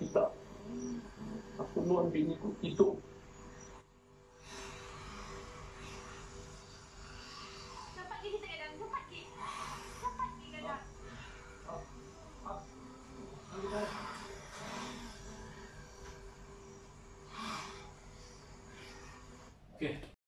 kita. Aku nuan biniku itu. Nampaknya kita kat